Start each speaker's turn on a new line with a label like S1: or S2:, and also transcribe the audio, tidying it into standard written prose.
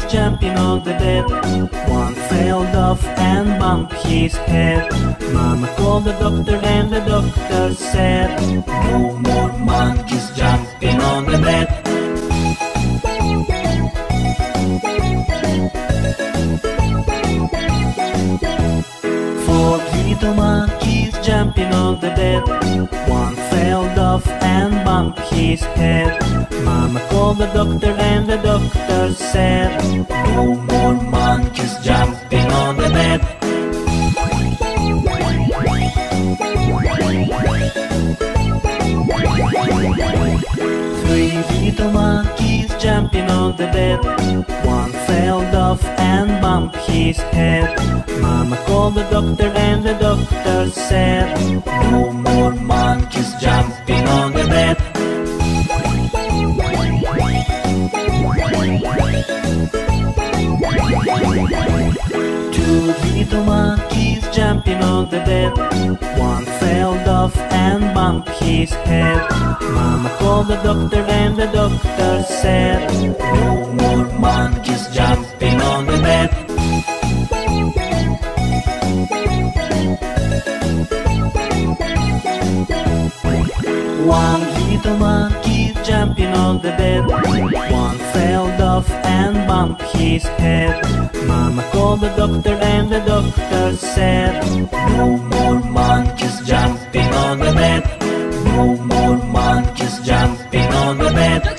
S1: jumping on the bed. One fell off and bumped his head. Mama called the doctor and the doctor said, no more monkeys jumping on the bed. Four little monkeys jumping on the bed. One fell off and bumped his head. Mama called the doctor and the doctor said, no more monkeys jumping on the bed. Three little monkeys jumping on the bed. One fell off and bumped his head. Mama called the doctor and the doctor said, no more monkeys jumping on the bed. Two little monkeys jumping on the bed. One fell off and bumped his head. Mama called the doctor and the doctor said, no more monkeys jumping on the bed. One little monkey jumping on the bed. One fell off and bumped his head. Mama called the doctor and the doctor said, no more monkeys jumping on the bed. No more monkeys jumping on the bed.